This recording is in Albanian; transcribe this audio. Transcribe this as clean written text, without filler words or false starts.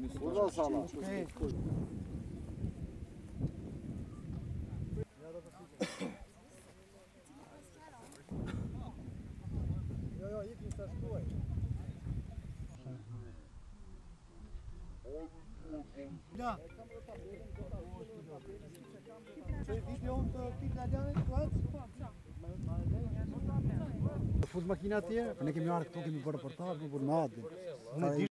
Burada sala. Ja, ik moet dat gooien. Ja. Fui maquinateiro, quando é que me arco que me pôr a portar, por nada.